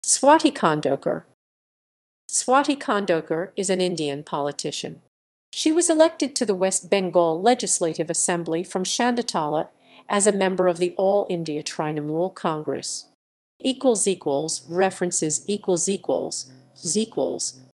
Swati Khandoker. Swati Khandoker is an Indian politician. She was elected to the West Bengal Legislative Assembly from Chanditala as a member of the All India Trinamool Congress. References